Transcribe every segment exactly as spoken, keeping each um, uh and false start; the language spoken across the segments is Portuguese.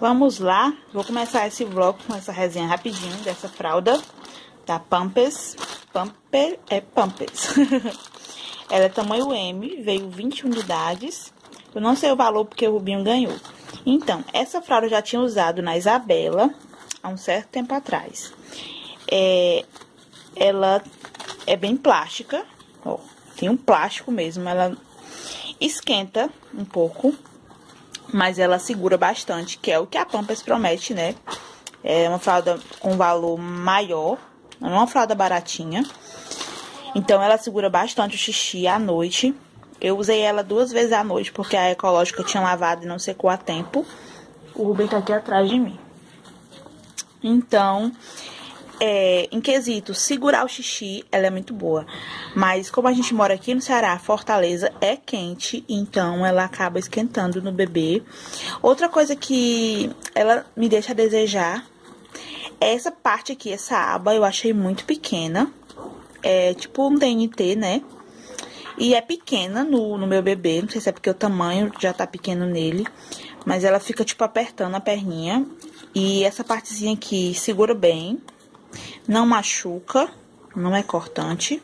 Vamos lá, vou começar esse vlog com essa resenha rapidinho dessa fralda da Pampers. Pampers, é Pampers. Ela é tamanho M, veio vinte unidades. Eu não sei o valor porque o Rubinho ganhou. Então, essa fralda eu já tinha usado na Isabela há um certo tempo atrás. É, ela é bem plástica, ó, tem um plástico mesmo, ela esquenta um pouco, mas ela segura bastante, que é o que a Pampers promete, né? É uma fralda com valor maior, não é uma fralda baratinha. Então, ela segura bastante o xixi à noite. Eu usei ela duas vezes à noite, porque a ecológica tinha lavado e não secou a tempo. O Rubem tá aqui atrás de mim. Então, é, em quesito segurar o xixi, ela é muito boa. Mas como a gente mora aqui no Ceará, Fortaleza é quente, então ela acaba esquentando no bebê. Outra coisa que ela me deixa a desejar é essa parte aqui, essa aba, eu achei muito pequena. É tipo um T N T, né? E é pequena no, no meu bebê, não sei se é porque o tamanho já tá pequeno nele. Mas ela fica, tipo, apertando a perninha. E essa partezinha aqui segura bem. Não machuca, não é cortante.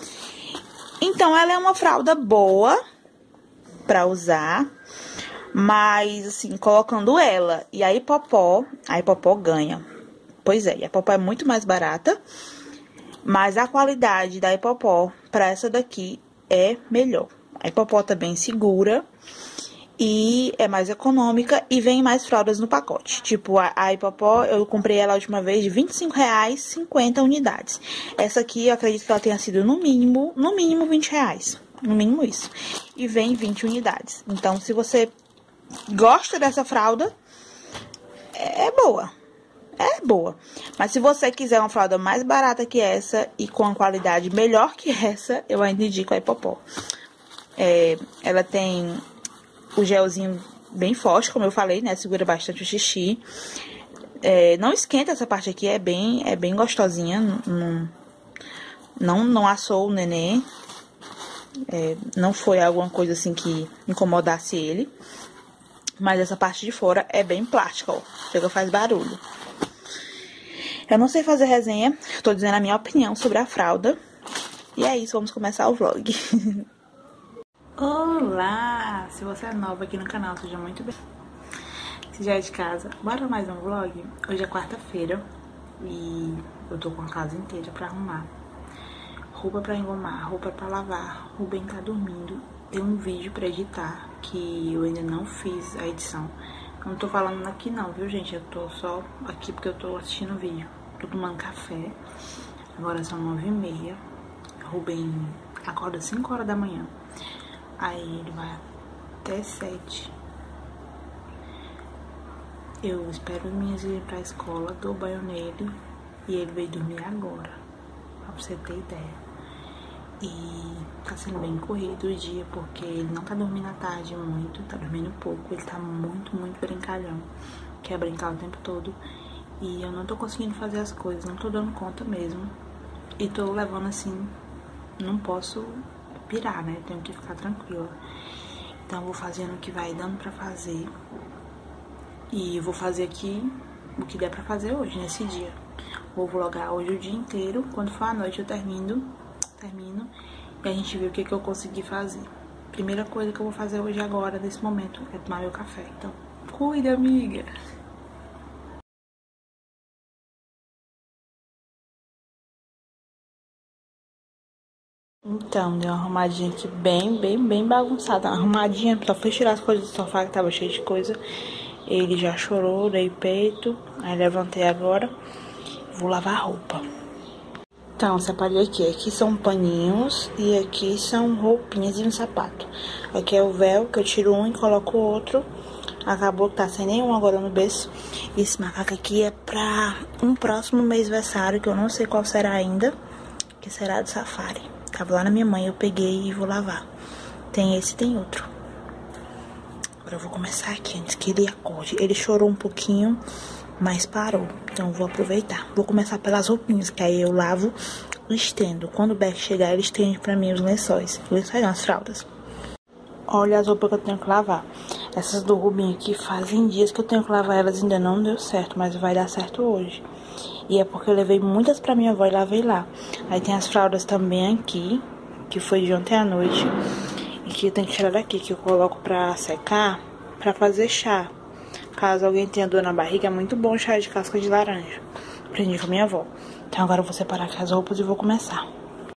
Então, ela é uma fralda boa pra usar. Mas, assim, colocando ela e a Hipopó, a Hipopó ganha. Pois é, e a Hipopó é muito mais barata. Mas a qualidade da Hipopó pra essa daqui é melhor. A Hipopó também segura. E é mais econômica e vem mais fraldas no pacote. Tipo, a, a Hipopó, eu comprei ela a última vez de vinte e cinco reais, cinquenta unidades. Essa aqui, eu acredito que ela tenha sido no mínimo, no mínimo vinte reais. No mínimo isso. E vem vinte unidades. Então, se você gosta dessa fralda, é, é boa. É boa. Mas se você quiser uma fralda mais barata que essa e com a qualidade melhor que essa, eu ainda indico a Hipopó. É, ela tem o gelzinho bem forte, como eu falei, né? Segura bastante o xixi. É, não esquenta essa parte aqui, é bem, é bem gostosinha. Não, não, não assou o nenê. É, não foi alguma coisa assim que incomodasse ele. Mas essa parte de fora é bem plástica, ó. Chega, faz barulho. Eu não sei fazer resenha, tô dizendo a minha opinião sobre a fralda. E é isso, vamos começar o vlog. Olá! Se você é nova aqui no canal, seja muito bem. Se já é de casa, bora mais um vlog? Hoje é quarta-feira e eu tô com a casa inteira pra arrumar. Roupa pra engomar, roupa pra lavar, Rubem tá dormindo. Tem um vídeo pra editar que eu ainda não fiz a edição. Eu não tô falando aqui não, viu, gente? Eu tô só aqui porque eu tô assistindo o vídeo. Tô tomando café. Agora são nove e meia. Rubem acorda cinco horas da manhã. Aí ele vai até sete. Eu espero as minhas irem pra escola, dou banho nele e ele veio dormir agora, pra você ter ideia. E tá sendo bem corrido o dia, porque ele não tá dormindo à tarde muito, tá dormindo pouco. Ele tá muito, muito brincalhão, quer brincar o tempo todo. E eu não tô conseguindo fazer as coisas, não tô dando conta mesmo. E tô levando assim, não posso pirar, né? Tenho que ficar tranquila. Então eu vou fazendo o que vai dando pra fazer. E eu vou fazer aqui o que der pra fazer hoje, nesse dia. Vou vlogar hoje o dia inteiro. Quando for à noite eu termino, termino e a gente vê o que, que eu consegui fazer. Primeira coisa que eu vou fazer hoje agora, nesse momento, é tomar meu café. Então, cuida, amiga! Então, deu uma arrumadinha aqui bem, bem, bem bagunçada. Uma arrumadinha, só fui tirar as coisas do sofá que tava cheio de coisa. Ele já chorou, dei peito. Aí levantei agora. Vou lavar a roupa. Então, separei aqui. Aqui são paninhos e aqui são roupinhas e um sapato. Aqui é o véu, que eu tiro um e coloco o outro. Acabou que tá sem nenhum agora no berço. Esse macaco aqui é pra um próximo mêsversário, que eu não sei qual será ainda. Que será do safari. Tava lá na minha mãe, eu peguei e vou lavar. Tem esse e tem outro. Agora eu vou começar aqui, antes que ele acorde. Ele chorou um pouquinho, mas parou. Então eu vou aproveitar. Vou começar pelas roupinhas, que aí eu lavo e estendo. Quando o Beck chegar, ele estende pra mim os lençóis. Os lençóis não, as fraldas. Olha as roupas que eu tenho que lavar. Essas do Rubinho aqui fazem dias que eu tenho que lavar elas, ainda não deu certo, mas vai dar certo hoje. E é porque eu levei muitas pra minha avó e lavei lá. Aí tem as fraldas também aqui, que foi de ontem à noite. E que eu tenho que tirar daqui, que eu coloco pra secar, pra fazer chá. Caso alguém tenha dor na barriga, é muito bom chá de casca de laranja. Aprendi com a minha avó. Então agora eu vou separar aqui as roupas e vou começar.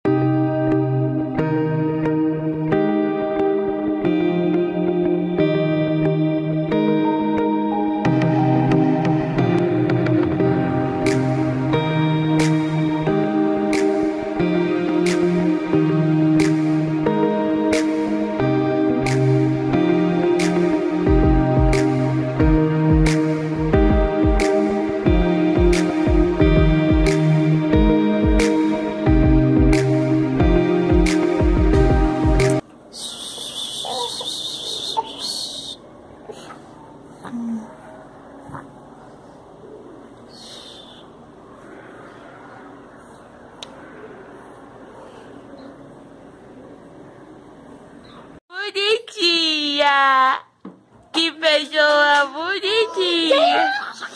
Bonitinha! Que pessoa bonitinha!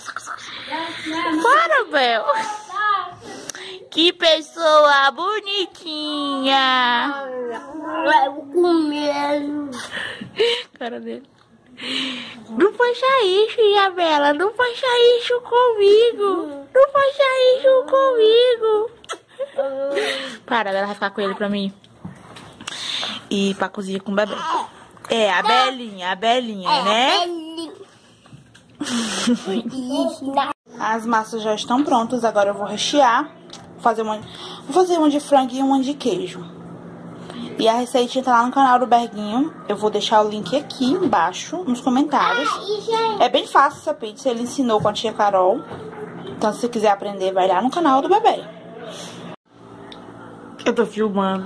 Para, Bel! Que pessoa bonitinha! Com medo. Cara dele. Não faça isso, Isabela. Não faça isso comigo. Não faça isso comigo. Para, ela vai ficar com ele pra mim. E pra cozinha com o bebê. É, a Belinha, a Belinha, né? As massas já estão prontas. Agora eu vou rechear. Vou fazer uma, vou fazer uma de frango e uma de queijo. E a receitinha tá lá no canal do Berguinho. Eu vou deixar o link aqui embaixo, nos comentários. É bem fácil essa pizza, ele ensinou com a tia Carol. Então se você quiser aprender, vai lá no canal do bebê. Eu tô filmando.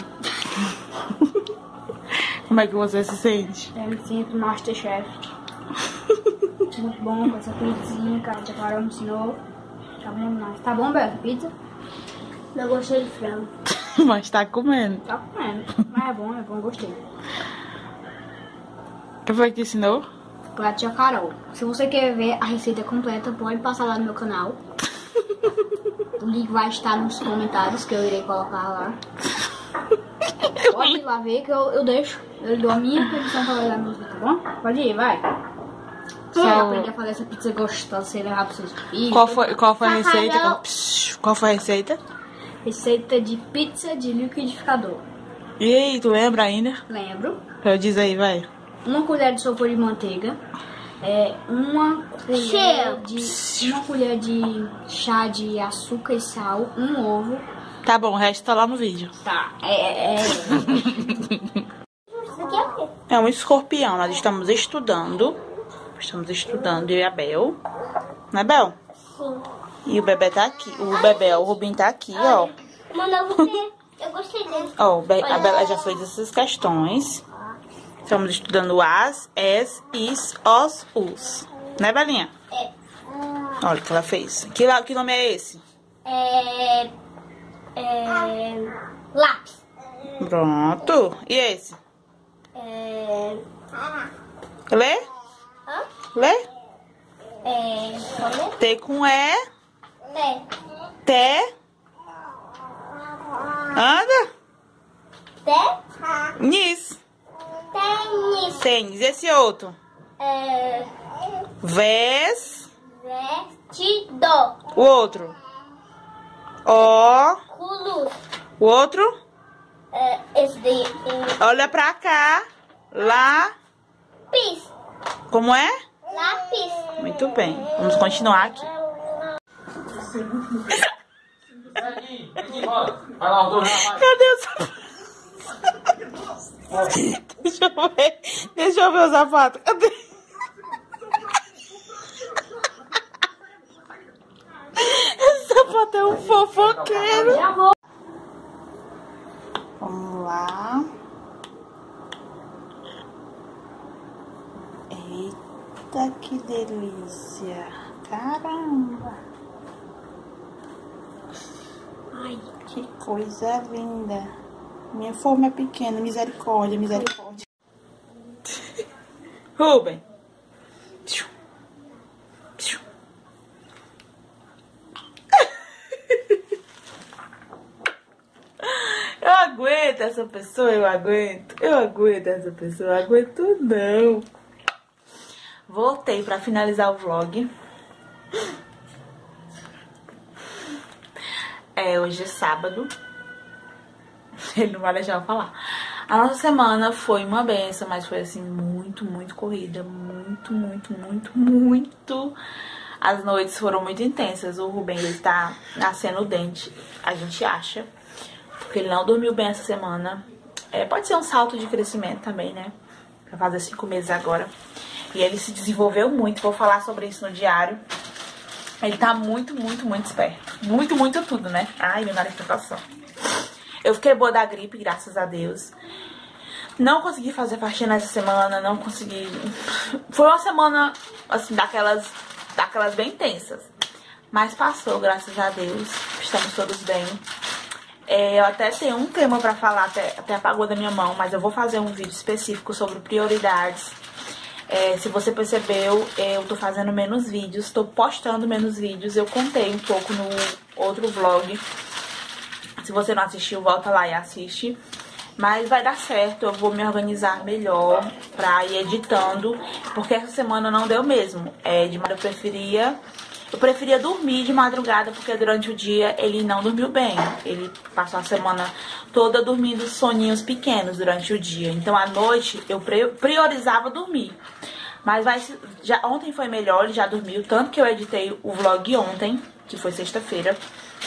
Como é que você se sente? Eu me sinto Masterchef. Muito bom com essa pizzinha que a tia Carol me ensinou. Tá bom demais. Tá bom, Bel, essa pizza? Eu gostei de frango. Mas tá comendo. Tá comendo. Mas é bom, é bom, gostei. Quem foi que ensinou? Pra tia Carol. Se você quer ver a receita completa, pode passar lá no meu canal. O link vai estar nos comentários, que eu irei colocar lá. Pode ir lá ver que eu, eu deixo. Eu dou a minha permissão pra olhar a música, tá bom? Pode ir, vai. Você vai aprender a fazer essa pizza gostosa, você levar pros seus filhos. Qual foi, qual foi a receita? Qual, psh, qual foi a receita? Receita de pizza de liquidificador. E aí, tu lembra ainda? Lembro. Eu diz aí, vai. Uma colher de sopa de manteiga. É, uma colher de uma colher de chá de açúcar e sal, um ovo. Tá bom, o resto tá lá no vídeo. Tá, é... é... É um escorpião, nós estamos estudando. Estamos estudando, eu e a Bel. Não é, Bel? Sim. E o bebê tá aqui. O bebê, o Rubinho tá aqui, ó. Mano, eu vou ver. Eu gostei dele. Ó, a Bela já fez essas questões. Estamos estudando as, es, is, os, us. Né, Belinha? É. Olha o que ela fez. Que, que nome é esse? É... É... Lápis. Pronto. E esse? É... Lê? Hã? Lê? É... Como é? T com E. Té. Té. Anda. Té. Nis. Tênis. Tênis. Esse outro? É... Ves. Vestido. O outro? Ó. Culo. O outro? É... Esse daí. É... Olha pra cá. Lá. Lápis. Como é? Lápis. Muito bem. Vamos continuar aqui. Cadê o sapato? Deixa eu ver. Deixa eu ver o sapato. Cadê? Esse sapato é um fofoqueiro. Vamos lá. Eita, que delícia. Caramba. Ai, que coisa linda. Minha forma é pequena. Misericórdia, misericórdia. Rubem, aguento essa pessoa, eu aguento. Eu aguento essa pessoa, eu aguento não. Voltei pra finalizar o vlog. É, hoje é sábado. Ele não vai deixar eu falar. A nossa semana foi uma benção, mas foi assim, muito, muito corrida. Muito, muito, muito, muito. As noites foram muito intensas. O Rubem, ele tá nascendo o dente, a gente acha. Porque ele não dormiu bem essa semana. É, pode ser um salto de crescimento também, né? Vai fazer cinco meses agora. E ele se desenvolveu muito. Vou falar sobre isso no diário. Ele tá muito, muito, muito esperto. Muito, muito tudo, né? Ai, meu nariz tá coçando. Eu fiquei boa da gripe, graças a Deus. Não consegui fazer faxina essa semana, não consegui... Foi uma semana, assim, daquelas, daquelas bem intensas. Mas passou, graças a Deus. Estamos todos bem. É, eu até tenho um tema pra falar, até, até apagou da minha mão, mas eu vou fazer um vídeo específico sobre prioridades. É, se você percebeu, eu tô fazendo menos vídeos, tô postando menos vídeos. Eu contei um pouco no outro vlog. Se você não assistiu, volta lá e assiste. Mas vai dar certo, eu vou me organizar melhor pra ir editando. Porque essa semana não deu mesmo. É, de eu preferia... Eu preferia dormir de madrugada, porque durante o dia ele não dormiu bem. Ele passou a semana toda dormindo soninhos pequenos durante o dia. Então à noite eu priorizava dormir. Mas vai, já, ontem foi melhor, ele já dormiu. Tanto que eu editei o vlog ontem, que foi sexta-feira.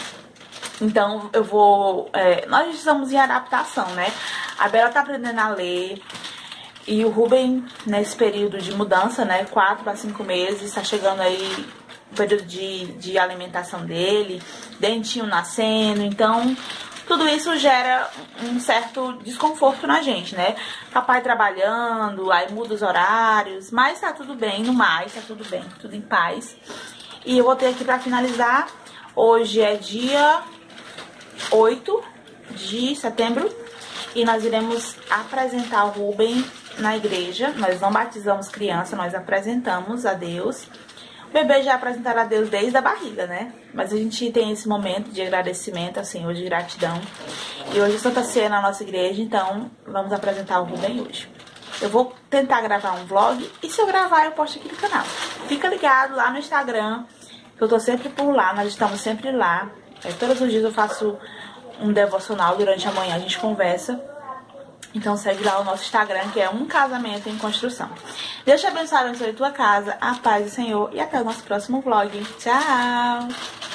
Então eu vou... É, nós estamos em adaptação, né? A Bela tá aprendendo a ler. E o Rubem, nesse período de mudança, né? Quatro a cinco meses, tá chegando aí o período de, de alimentação dele. Dentinho nascendo. Então, tudo isso gera um certo desconforto na gente, né? Papai trabalhando, aí muda os horários. Mas tá tudo bem, no mais, tá tudo bem, tudo em paz. E eu voltei aqui pra finalizar. Hoje é dia oito de setembro e nós iremos apresentar o Rubem na igreja. Nós não batizamos criança, nós apresentamos a Deus. O bebê já apresentaram a Deus desde a barriga, né? Mas a gente tem esse momento de agradecimento, assim, hoje de gratidão. E hoje é Santa Ceia na nossa igreja, então vamos apresentar o Rubem hoje. Eu vou tentar gravar um vlog e se eu gravar eu posto aqui no canal. Fica ligado lá no Instagram, que eu tô sempre por lá, nós estamos sempre lá. É, todos os dias eu faço um devocional durante a manhã, a gente conversa. Então segue lá o nosso Instagram, que é Um Casamento em Construção. Deus te abençoe, abençoe a tua casa, a paz do Senhor. E até o nosso próximo vlog. Tchau!